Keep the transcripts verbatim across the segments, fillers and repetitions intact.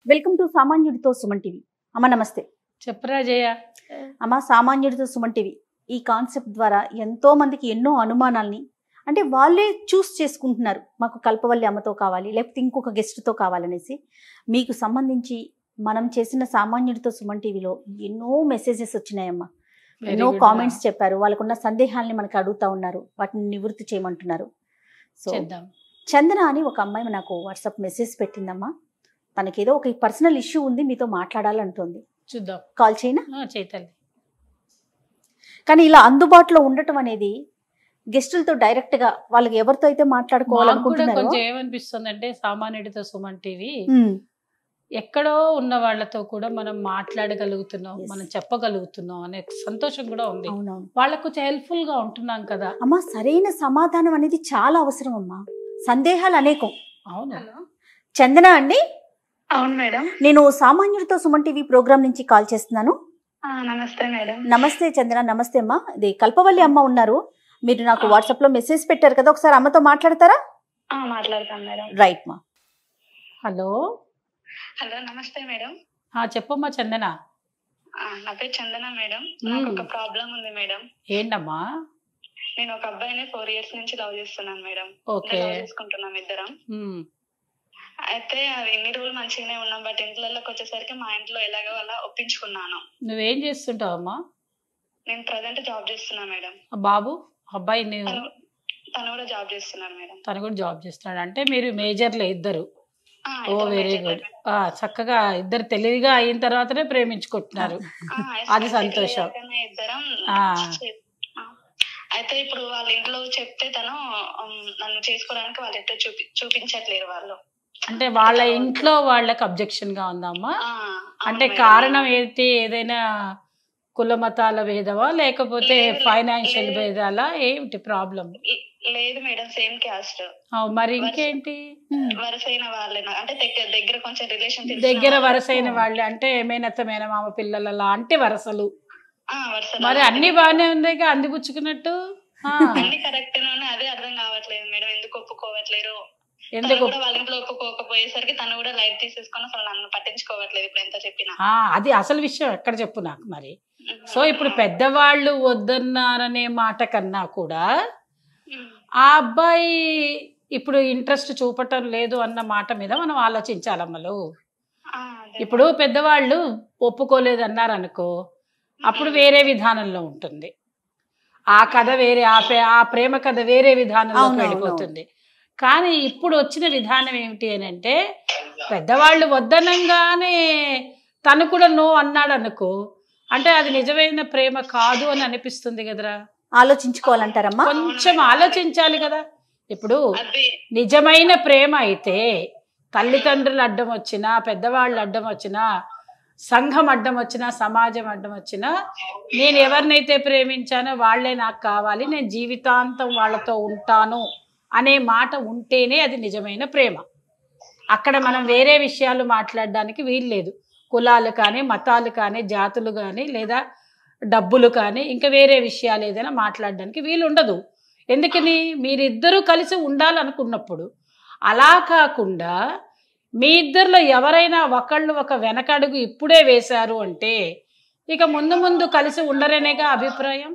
Welcome to సామాన్యుడితో Suman TV. అమ్మ నమస్తే. చెప్పరా జయ. అమ్మ, సామాన్యుడితో సుమన్ టీవీ ఈ కాన్సెప్ట్ ద్వారా ఎంతో మందికి ఎన్నో అనుమానాల్ని అంటే వాళ్ళే చూస్ చేసుకుంటున్నారు. మాకు కల్పవల్లి అమ్మతో కావాలి, లేకపోతే ఇంకొక గెస్ట్తో కావాలనేసి. మీకు సంబంధించి మనం చేసిన సామాన్యుడితో సుమన్ టీవీలో ఎన్నో మెసేజెస్ వచ్చినాయమ్మా, ఎన్నో కామెంట్స్ చెప్పారు. వాళ్ళకున్న సందేహాల్ని మనకు అడుగుతా ఉన్నారు, వాటిని నివృత్తి చేయమంటున్నారు. సో చందన అని ఒక అమ్మాయి నాకు వాట్సాప్ మెసేజ్ పెట్టిందమ్మా. తనకేదో ఒక పర్సనల్ ఇష్యూ ఉంది, మీతో మాట్లాడాలంటుంది. చూద్దాం, కాల్ చేయనా? చేయాలి. కానీ ఇలా అందుబాటులో ఉండటం అనేది గెస్టులతో డైరెక్ట్ గా వాళ్ళకి ఎవరితో అయితే మాట్లాడుకోవాలనుకుంటున్నారో కొంచెం ఏమనిపిస్తుంది అంటే, సామాన్యుడితో సుమన్ టీవీ ఎక్కడో ఉన్న వాళ్ళతో కూడా మనం మాట్లాడగలుగుతున్నాం, మనం చెప్పగలుగుతున్నాం అనే సంతోషం కూడా ఉంది. వాళ్ళకు కొంచెం హెల్ప్ఫుల్ గా ఉంటున్నాం కదా అమ్మా. సరైన సమాధానం అనేది చాలా అవసరం అమ్మా. సందేహాలు అనేకం. అవును. చందన అండి? అవును మేడం. నేను సామాన్యుడితో సుమన్ టీవీ ప్రోగ్రామ్ నుంచి కాల్ చేస్తున్నాను. నమస్తే మేడం. నమస్తే చందన. నమస్తే అమ్మా. ఇది కల్పవల్లి అమ్మ ఉన్నారు. మీరు నాకు వాట్సాప్ లో మెసేజ్ పెట్టారు కదా, ఒకసారి అమ్మతో మాట్లాడతారా? మాట్లాడతాను మేడం. రైట్ మా. హలో హలో నమస్తే మేడం. చెప్పమ్మా చందన. నా పేరు చందన మేడం. నాకు ఒక ప్రాబ్లం ఉంది మేడం. ఏంటమ్మా? నేను ఒక అబ్బాయిని ఫోర్ ఇయర్స్ నుంచి లవ్ చేస్తున్నాను మేడం. ఓకే. లవ్ చేసుకుంటున్నాం ఇద్దరం. అయితే ఎన్ని రోజులు మంచిగానే ఉన్నాం, బట్ ఇంట్లోకి వచ్చేసరికి మా ఇంట్లో ఎలాగో అలా ఒప్పించుకున్నాను. నువ్వేం చేస్తుంటావమ్మా? నేను ప్రజెంట్ జాబ్ చేస్తున్నా మేడం. బాబు అబ్బాయి తను కూడా జాబ్ చేస్తున్నారు మేడం. తను కూడా జాబ్ చేస్తున్నాడు అంటే మీరు మేజర్లే ఇద్దరు. Oh very good. చక్కగా ఇద్దరు తెలివిగా అయిన తర్వాతనే ప్రేమించుకుంటున్నారు, అది సంతోషం. ఇద్దరం. అయితే ఇప్పుడు వాళ్ళ ఇంట్లో చెప్తే తను నన్ను చేసుకోవడానికి వాళ్ళ ఇంట్లో చూపి చూపించట్లేరు వాళ్ళు. అంటే వాళ్ళ ఇంట్లో వాళ్ళకి అబ్జెక్షన్ గా ఉందమ్మా? అంటే కారణం ఏంటి? ఏదైనా కుల మతాల భేదమా, లేకపోతే ఫైనాన్షియల్ భేదాలా, ఏమిటి ప్రాబ్లం? లేదు మేడం, సేమ్ క్యాస్ట్. మరి ఇంకేంటి? వరసైన వాళ్ళే, అంటే దగ్గర కొంచెం రిలేషన్. దగ్గర వరసైన వాళ్ళే అంటే మేనత్త మేనమామ పిల్లల లాంటి వరసలు. మరి అన్ని బాగానే ఉన్నాయి, అందిపుచ్చుకున్నట్టు. అన్ని కరెక్ట్ ఉన్నాయి, అదే అర్థం కావట్లేదు మేడం. ఎందుకు ఒప్పుకోవట్లేరు? ఎందుకు వాళ్ళ ఇంట్లో ఒప్పుకోకపోయేసరికి తను కూడా లైఫ్ తీసేసుకొని అసలు నన్ను పట్టించుకోవట్లేదు ఇప్పుడు ఎంత చెప్పినా. అది అసలు విషయం ఎక్కడ చెప్పు నాకు మరి. సో ఇప్పుడు పెద్దవాళ్ళు వద్దన్నారనే మాట కన్నా కూడా ఆ అబ్బాయి ఇప్పుడు ఇంట్రెస్ట్ చూపటం లేదు అన్న మాట మీద మనం ఆలోచించాలమ్మలు. ఇప్పుడు పెద్దవాళ్ళు ఒప్పుకోలేదు అన్నారు అనుకో, అప్పుడు వేరే విధానంలో ఉంటుంది ఆ కథ, వేరే ఆ ప్రేమ కథ వేరే విధానంలో వెళ్ళిపోతుంది. కానీ ఇప్పుడు వచ్చిన విధానం ఏమిటి అని అంటే, పెద్దవాళ్ళు వద్దనంగానే తను కూడా నో అన్నాడు అనుకో, అంటే అది నిజమైన ప్రేమ కాదు అని అనిపిస్తుంది కదరా. ఆలోచించుకోవాలంటారమ్మా, కొంచెం ఆలోచించాలి కదా. ఇప్పుడు నిజమైన ప్రేమ అయితే తల్లిదండ్రులు అడ్డం వచ్చినా, పెద్దవాళ్ళు అడ్డం వచ్చినా, సంఘం అడ్డం వచ్చినా, సమాజం అడ్డం వచ్చినా, నేను ఎవరినైతే ప్రేమించానో వాళ్ళే నాకు కావాలి, నేను జీవితాంతం వాళ్ళతో ఉంటాను అనే మాట ఉంటేనే అది నిజమైన ప్రేమ. అక్కడ మనం వేరే విషయాలు మాట్లాడడానికి వీలు లేదు. కులాలు కానీ, మతాలు కానీ, జాతులు కానీ, లేదా డబ్బులు కానీ, ఇంకా వేరే విషయాలు ఏదైనా మాట్లాడడానికి వీలు ఉండదు. ఎందుకని? మీరిద్దరూ కలిసి ఉండాలనుకున్నప్పుడు. అలా కాకుండా మీ ఇద్దరిలో ఎవరైనా ఒకళ్ళు ఒక వెనకడుగు ఇప్పుడే వేశారు అంటే ఇక ముందు ముందు కలిసి ఉండరనేగా అభిప్రాయం.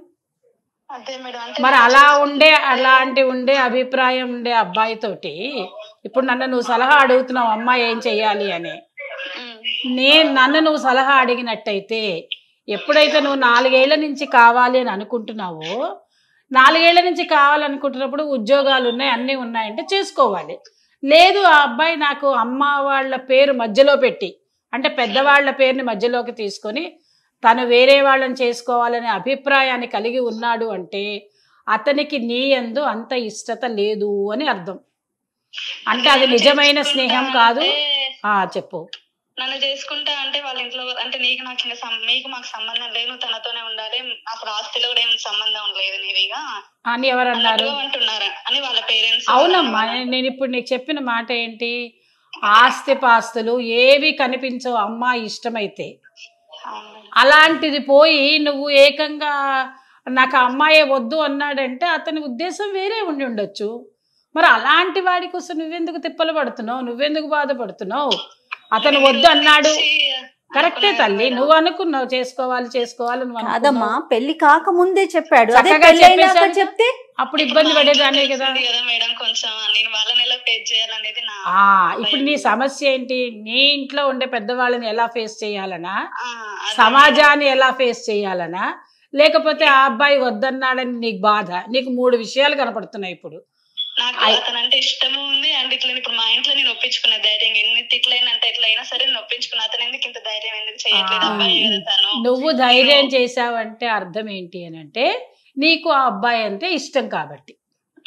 మరి అలా ఉండే అలాంటి ఉండే అభిప్రాయం ఉండే అబ్బాయితోటి ఇప్పుడు నన్ను నువ్వు సలహా అడుగుతున్నావు, అమ్మాయి ఏం చెయ్యాలి అని. నేను నన్ను నువ్వు సలహా అడిగినట్టయితే, ఎప్పుడైతే నువ్వు నాలుగేళ్ల నుంచి కావాలి అని అనుకుంటున్నావో, నాలుగేళ్ల నుంచి కావాలనుకుంటున్నప్పుడు ఉద్యోగాలు ఉన్నాయి, అన్నీ ఉన్నాయంటే చేసుకోవాలి. లేదు ఆ అబ్బాయి నాకు అమ్మ వాళ్ళ పేరు మధ్యలో పెట్టి, అంటే పెద్దవాళ్ల పేరుని మధ్యలోకి తీసుకొని తను వేరే వాళ్ళని చేసుకోవాలనే అభిప్రాయాన్ని కలిగి ఉన్నాడు అంటే అతనికి నీ యందు అంత ఇష్టత లేదు అని అర్థం. అంటే అది నిజమైన స్నేహం కాదు. ఆ చెప్పు. నన్ను చేసుకుంటా అంటే వాళ్ళ ఇంట్లో అంటే నీకు నాకు మీకు మాకు సంబంధం లేదు, తనతోనే ఉండాలి, అసలు ఆస్తిలో కూడా ఏమి సంబంధం లేదు నీవిగా అని ఎవరన్నారు అంటున్నారా అని వాళ్ళ పేరెంట్స్. అవునమ్మా, నేను ఇప్పుడు నీకు చెప్పిన మాట ఏంటి? ఆస్తి పాస్తులు ఏవి కనిపించవు అమ్మాయి ఇష్టమైతే. అలాంటిది పోయి నువ్వు ఏకంగా నాకు అమ్మాయే వద్దు అన్నాడంటే అతని ఉద్దేశం వేరే ఉండి ఉండొచ్చు. మరి అలాంటి వాడి కోసం నువ్వెందుకు తిప్పలు పడుతున్నావు, నువ్వెందుకు బాధపడుతున్నావు? అతను వద్దు అన్నాడు. కరెక్టే తల్లి, నువ్వు అనుకున్నావు చేసుకోవాలి చేసుకోవాలి కాదమ్మా, పెళ్లి కాక ముందే చెప్పాడు. చక్కగా చెప్పేసాడు. చెప్తే అప్పుడు ఇబ్బంది పడేదానే కదా. మేడం కొంచెం నేను వాళ్ళని ఎలా ఫేస్ చేయాలనేది నా ఆ ఇప్పుడు నీ సమస్య ఏంటి? నీ ఇంట్లో ఉండే పెద్దవాళ్ళని ఎలా ఫేస్ చేయాలనా, సమాజాన్ని ఎలా ఫేస్ చేయాలనా, లేకపోతే ఆ అబ్బాయి వద్దన్నాడని నీకు బాధ? నీకు మూడు విషయాలు కనపడుతున్నాయి ఇప్పుడు. నాకు అతనంటే ఇష్టము ఉంది అండ్ ఇట్లా ఇప్పుడు మా ఇంట్లో నేను ఒప్పించుకునే ధైర్యం ఎన్ని తిట్లైనంటే ఎట్లయినా సరే నేను ఒప్పించుకున్నా. అతను ఎందుకు ఇంత ధైర్యం ఎందుకు చేయట్లేదు అబ్బాయి వెళ్తాను. నువ్వు ధైర్యం చేసావంటే అర్థం ఏంటి అని అంటే నీకు ఆ అబ్బాయి అంటే ఇష్టం కాబట్టి,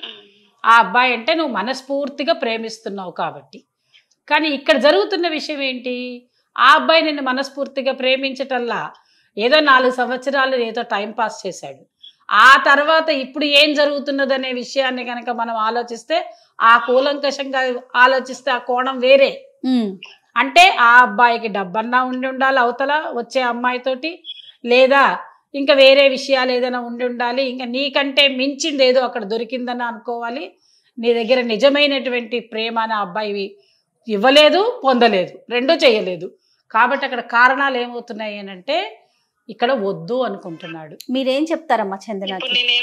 ఆ అబ్బాయి అంటే నువ్వు మనస్ఫూర్తిగా ప్రేమిస్తున్నావు కాబట్టి. కానీ ఇక్కడ జరుగుతున్న విషయం ఏంటి? ఆ అబ్బాయి నిన్ను మనస్ఫూర్తిగా ప్రేమించటల్లా ఏదో నాలుగు సంవత్సరాలు ఏదో టైం పాస్ చేశాడు. ఆ తర్వాత ఇప్పుడు ఏం జరుగుతున్నదనే విషయాన్ని కనుక మనం ఆలోచిస్తే, ఆ కూలంకషంగా ఆలోచిస్తే ఆ కోణం వేరే. అంటే ఆ అబ్బాయికి డబ్బన్నా ఉండి ఉండాలి అవతల వచ్చే అమ్మాయితోటి, లేదా ఇంకా వేరే విషయాలు ఏదైనా ఉండి ఉండాలి, ఇంకా నీకంటే మించింది ఏదో అక్కడ దొరికిందని అనుకోవాలి. నీ దగ్గర నిజమైనటువంటి ప్రేమ అనే అబ్బాయి ఇవ్వలేదు, పొందలేదు, రెండూ చేయలేదు. కాబట్టి అక్కడ కారణాలు ఏమవుతున్నాయి అని అంటే ఇక్కడ వద్దు అనుకుంటున్నాడు. మీరేం చెప్తారమ్మా చందన?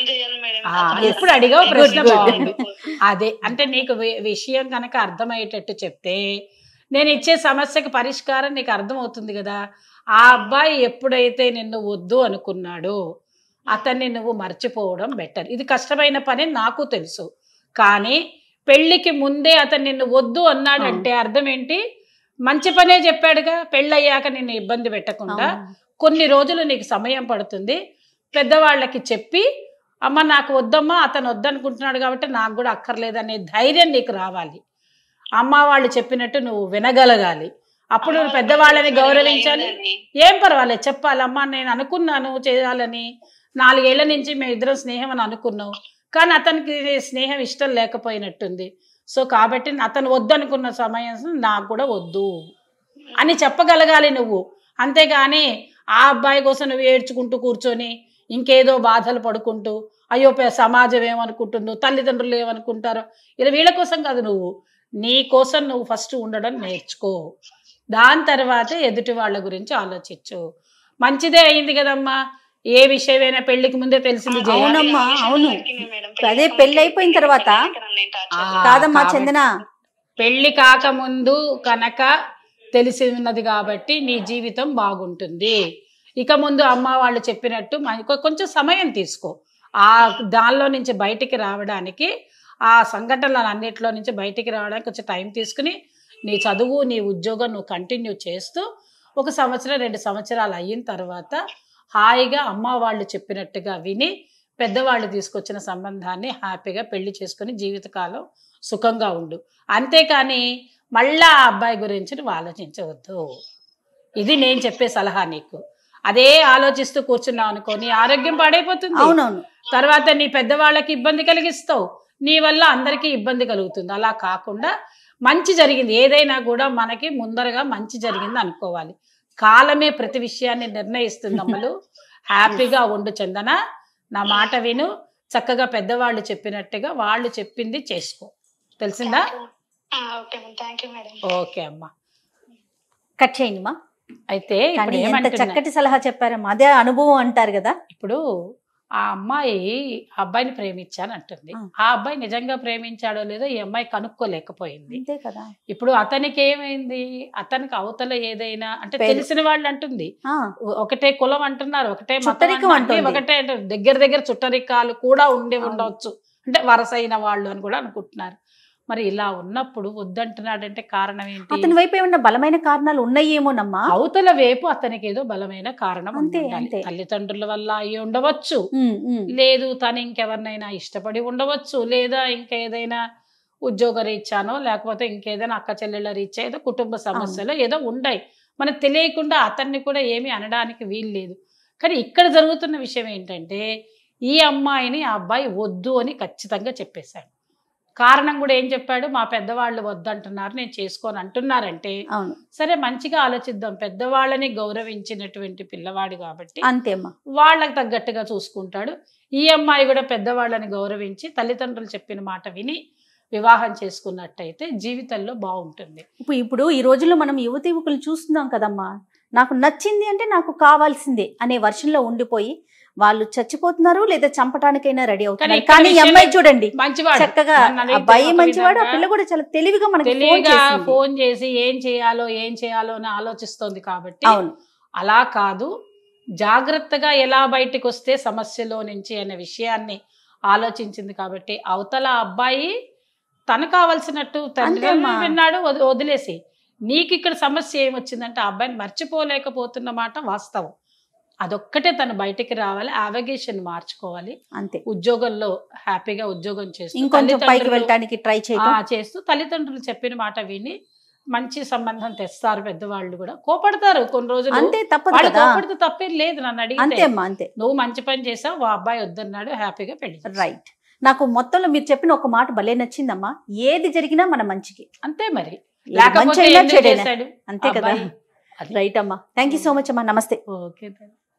ఎప్పుడు అడిగావు ప్రశ్న బాగుంది. అదే అంటే నీకు విషయం కనుక అర్థమయ్యేటట్టు చెప్తే నేను ఇచ్చే సమస్యకి పరిష్కారం నీకు అర్థమవుతుంది కదా. ఆ అబ్బాయి ఎప్పుడైతే నిన్ను వద్దు అనుకున్నాడో అతన్ని నువ్వు మర్చిపోవడం బెటర్. ఇది కష్టమైన పని నాకు తెలుసు, కానీ పెళ్లికి ముందే అతను నిన్ను వద్దు అన్నాడంటే అర్థం ఏంటి? మంచి పనే చెప్పాడుగా. పెళ్ళయ్యాక నిన్ను ఇబ్బంది పెట్టకుండా కొన్ని రోజులు నీకు సమయం పడుతుంది. పెద్దవాళ్ళకి చెప్పి అమ్మ నాకు వద్దమ్మా, అతను వద్దనుకుంటున్నాడు కాబట్టి నాకు కూడా అక్కర్లేదనే ధైర్యం నీకు రావాలి. అమ్మ వాళ్ళు చెప్పినట్టు నువ్వు వినగలగాలి. అప్పుడు పెద్దవాళ్ళని గౌరవించాలి. ఏం పర్వాలేదు చెప్పాలి, అమ్మ నేను అనుకున్నాను చేయాలని, నాలుగేళ్ల నుంచి మేము ఇద్దరం స్నేహం అని అనుకున్నావు, కానీ అతనికి స్నేహం ఇష్టం లేకపోయినట్టుంది. సో కాబట్టి అతను వద్దనుకున్న సమయం నాకు కూడా వద్దు అని చెప్పగలగాలి నువ్వు. అంతేగాని ఆ అబ్బాయి కోసం నువ్వు ఏడ్చుకుంటూ కూర్చొని ఇంకేదో బాధలు పడుకుంటూ అయ్యో సమాజం ఏమనుకుంటుందో, తల్లిదండ్రులు ఏమనుకుంటారో, ఇలా వీళ్ళ కోసం కాదు, నువ్వు నీ కోసం నువ్వు ఫస్ట్ ఉండడం నేర్చుకో. దాని తర్వాత ఎదుటి వాళ్ళ గురించి ఆలోచించు. మంచిదే అయింది కదమ్మా, ఏ విషయమైనా పెళ్లికి ముందే తెలిసింది. అవునమ్మా, అవును. అదే పెళ్లి అయిపోయిన తర్వాత కాదమ్మా చందన, పెళ్లి కాకముందు కనుక తెలిసి ఉన్నది కాబట్టి నీ జీవితం బాగుంటుంది. ఇక ముందు అమ్మ వాళ్ళు చెప్పినట్టు కొంచెం సమయం తీసుకో. ఆ దానిలో నుంచి బయటికి రావడానికి, ఆ సంఘటనలు అన్నిట్లో నుంచి బయటికి రావడానికి కొంచెం టైం తీసుకుని నీ చదువు నీ ఉద్యోగం నువ్వు కంటిన్యూ చేస్తూ ఒక సంవత్సరం రెండు సంవత్సరాలు అయిన తర్వాత హాయిగా అమ్మ వాళ్ళు చెప్పినట్టుగా విని పెద్దవాళ్ళు తీసుకొచ్చిన సంబంధాన్ని హ్యాపీగా పెళ్లి చేసుకుని జీవితకాలం సుఖంగా ఉండు. అంతేకాని మళ్ళా ఆ అబ్బాయి గురించి నువ్వు ఆలోచించవద్దు. ఇది నేను చెప్పే సలహా నీకు. అదే ఆలోచిస్తూ కూర్చున్నావు అనుకో, నీ ఆరోగ్యం పాడైపోతుంది. అవునవును. తర్వాత నీ పెద్దవాళ్ళకి ఇబ్బంది కలిగిస్తావు, నీ వల్ల అందరికీ ఇబ్బంది కలుగుతుంది. అలా కాకుండా మంచి జరిగింది ఏదైనా కూడా మనకి ముందరగా మంచి జరిగింది అనుకోవాలి. కాలమే ప్రతి విషయాన్ని నిర్ణయిస్తుంది అమ్మలు. హ్యాపీగా ఉండు చందన, నా మాట విను, చక్కగా పెద్దవాళ్ళు చెప్పినట్టుగా వాళ్ళు చెప్పింది చేసుకో. తెలిసిందా? ఓకే అమ్మా, కట్ చేయండి మా. అయితే చక్కటి సలహా చెప్పారమ్మా, అదే అనుభవం అంటారు కదా. ఇప్పుడు ఆ అమ్మాయి ఆ అబ్బాయిని ప్రేమించాను అంటుంది. ఆ అబ్బాయి నిజంగా ప్రేమించాడో లేదో ఈ అమ్మాయి కనుక్కోలేకపోయింది. అంతే కదా. ఇప్పుడు అతనికి ఏమైంది, అతనికి అవతల ఏదైనా అంటే తెలిసిన వాళ్ళు అంటుంది, ఒకటే కులం అంటున్నారు, ఒకటే మతం, ఒకటే దగ్గర దగ్గర చుట్టరికాలు కూడా ఉండి ఉండవచ్చు, అంటే వరసైన వాళ్ళు అని కూడా అనుకుంటున్నారు. మరి ఇలా ఉన్నప్పుడు వద్దంటున్నాడంటే కారణం ఏంటి? అతని వైపు ఏమన్నా బలమైన కారణాలు ఉన్నాయేమోనమ్మా. అవతల వైపు అతనికి ఏదో బలమైన కారణం ఉండాలి. తల్లిదండ్రుల వల్ల అయ్యి ఉండవచ్చు, లేదు తను ఇంకెవరినైనా ఇష్టపడి ఉండవచ్చు, లేదా ఇంకేదైనా ఉద్యోగ రీత్యానో లేకపోతే ఇంకేదైనా అక్క చెల్లెళ్ళ రీత్యా ఏదో కుటుంబ సమస్యలు ఏదో ఉన్నాయి. మనకు తెలియకుండా అతన్ని కూడా ఏమీ అనడానికి వీలు లేదు. కానీ ఇక్కడ జరుగుతున్న విషయం ఏంటంటే ఈ అమ్మాయిని ఆ అబ్బాయి వద్దు అని ఖచ్చితంగా చెప్పేశాడు. కారణం కూడా ఏం చెప్పాడు, మా పెద్దవాళ్ళు వద్దంటున్నారు, నేను చేసుకోని అంటున్నారంటే సరే మంచిగా ఆలోచిద్దాం. పెద్దవాళ్ళని గౌరవించినటువంటి పిల్లవాడు కాబట్టి అంతేమ్మా, వాళ్ళకి తగ్గట్టుగా చూసుకుంటాడు. ఈ అమ్మాయి కూడా పెద్దవాళ్ళని గౌరవించి తల్లిదండ్రులు చెప్పిన మాట విని వివాహం చేసుకున్నట్టయితే జీవితంలో బాగుంటుంది. ఇప్పుడు ఇప్పుడు ఈ రోజుల్లో మనం యువతి యువకులు చూస్తున్నాం కదమ్మా, నాకు నచ్చింది అంటే నాకు కావాల్సిందే అనే వర్షంలో ఉండిపోయి వాళ్ళు చచ్చిపోతున్నారు లేదా చంపటానికైనా రెడీ అవుతున్నారు. కానీ ఈ అమ్మాయి చూడండి చక్కగా, అబ్బాయి మంచివాడు, ఆ పిల్ల కూడా చాలా తెలివిగా మనకి తెలివిగా ఫోన్ చేసి ఏం చేయాలో ఏం చేయాలో అని ఆలోచిస్తోంది. కాబట్టి అలా కాదు, జాగ్రత్తగా ఎలా బయటకు వస్తే సమస్యలో నుంచి అనే విషయాన్ని ఆలోచించింది. కాబట్టి అవతల అబ్బాయి తను కావాల్సినట్టు తండ్రి విన్నాడు, వదిలేసి నీకు ఇక్కడ సమస్య ఏమొచ్చిందంటే ఆ అబ్బాయిని మర్చిపోలేకపోతున్న మాట వాస్తవం. అదొక్కటే తను బయటికి రావాలి, అవగేషన్ మార్చుకోవాలి. అంతే, ఉద్యోగంలో హ్యాపీగా ఉద్యోగం చేస్తూ చేస్తూ తల్లిదండ్రులు చెప్పిన మాట విని మంచి సంబంధం తెస్తారు. పెద్దవాళ్ళు కూడా కోపడతారు కొన్ని రోజులు, అంతే, తప్పదు. కోపడితే తప్పేం లేదు. నన్ను అడిగితే నువ్వు మంచి పని చేసావు, ఆ అబ్బాయి వద్దన్నాడు, హ్యాపీగా పెళ్లి. రైట్. నాకు మొత్తంలో మీరు చెప్పిన ఒక మాట భలే నచ్చిందమ్మా, ఏది జరిగినా మన మంచికి. అంతే మరి, లేకపోతే అంతే కదా. రైట్ అమ్మా, థ్యాంక్ యూ సో మచ్ అమ్మా, నమస్తే. ఓకే.